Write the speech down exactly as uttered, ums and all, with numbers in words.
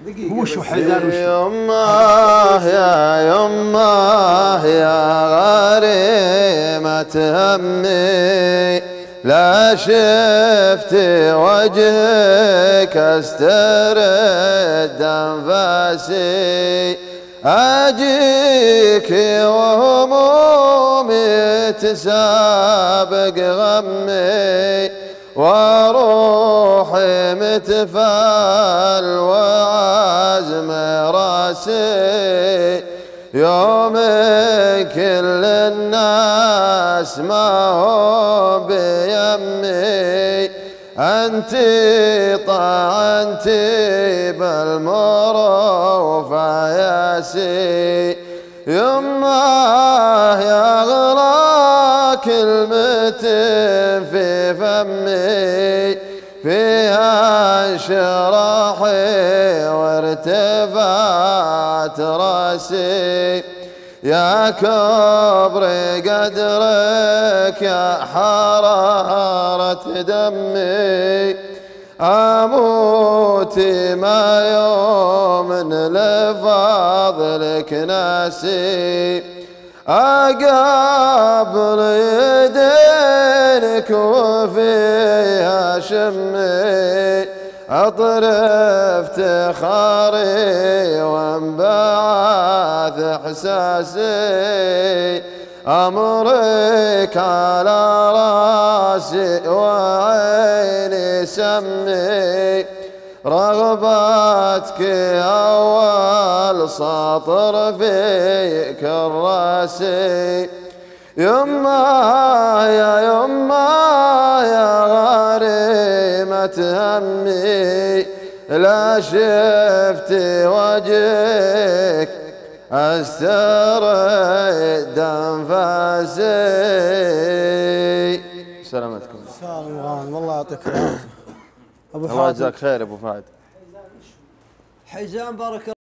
وش حزان وش يمه يا يمه يا غريمة همي لا شفت وجهك استرد انفاسي اجيك وهمومي تسابق غمي وروحي متفال وعزم راسي يوم كل الناس ما هو بيمي أنت طعنتي بالمروفة يا سي يمه يا غلا كلمة في فمي فيها شرحي وارتفعت راسي يا كبر قدرك يا حرارة دمي أموت ما يوم لفضلك ناسي أقابل يدينك وفيها شمي أطرف تخاري وانبعث إحساسي أمرك على راسي وعيني سمي رغبتك أول سطر في كراسي يمه يا يمه يا غريمة همي لا شفت وجهك استرد انفاسي. سلامتكم. سلام غانم والله يعطيك العافيه. ابو الله يجزاك خير ابو فهد. حزام بارك